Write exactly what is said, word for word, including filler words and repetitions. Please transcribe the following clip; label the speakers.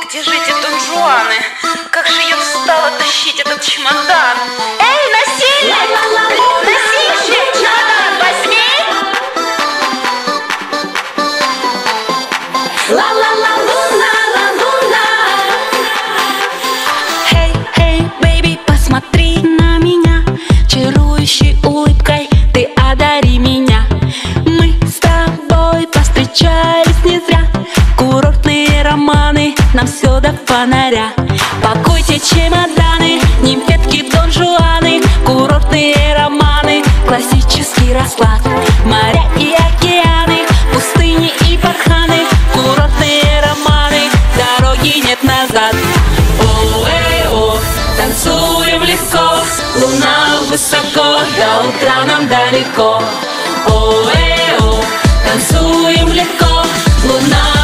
Speaker 1: Где же эти донжуаны? Как же я устала тащить этот чемодан. Эй, носильщик! Носильщик! Чемодан возьми! Ла-ла-ла, луна, ла-луна.
Speaker 2: Эй, эй, бэйби, посмотри на меня. Чарующей улыбкой ты одари меня. Мы с тобой повстречались не зря. Курортные романы, нам все до фонаря. Пакуйте чемоданы, нимфетки, донжуаны. Курортные романы, классический расклад. Моря и океаны, пустыни и барханы. Курортные романы, дороги нет назад. О, эй, о, танцуем легко. Луна высоко, до утра нам далеко. О, эй, о, танцуем легко. Луна